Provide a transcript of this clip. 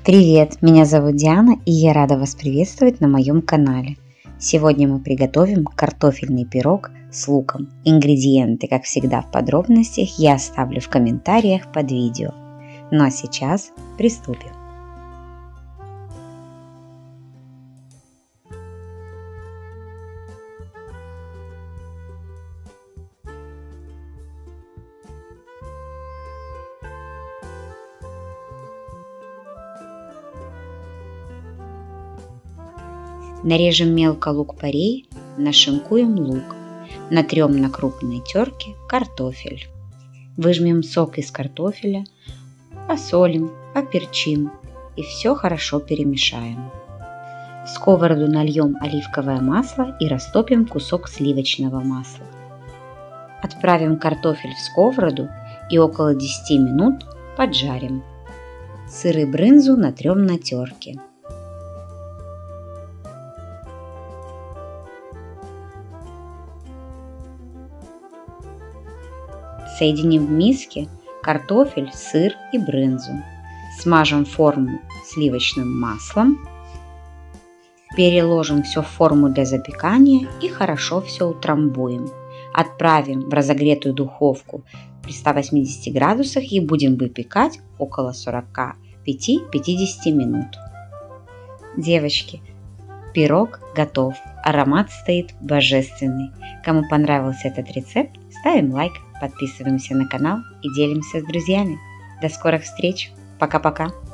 Привет, меня зовут Диана, и я рада вас приветствовать на моем канале. Сегодня мы приготовим картофельный пирог с луком. Ингредиенты, как всегда, в подробностях я оставлю в комментариях под видео. Ну а сейчас приступим. Нарежем мелко лук-порей, нашинкуем лук, натрем на крупной терке картофель. Выжмем сок из картофеля, посолим, поперчим и все хорошо перемешаем. В сковороду нальем оливковое масло и растопим кусок сливочного масла. Отправим картофель в сковороду и около 10 минут поджарим. Сыр и брынзу натрем на терке. Соединим в миске картофель, сыр и брынзу. Смажем форму сливочным маслом. Переложим все в форму для запекания и хорошо все утрамбуем. Отправим в разогретую духовку при 180 градусах и будем выпекать около 45-50 минут. Девочки, пирог готов. Аромат стоит божественный. Кому понравился этот рецепт, ставим лайк, подписываемся на канал и делимся с друзьями. До скорых встреч. Пока-пока.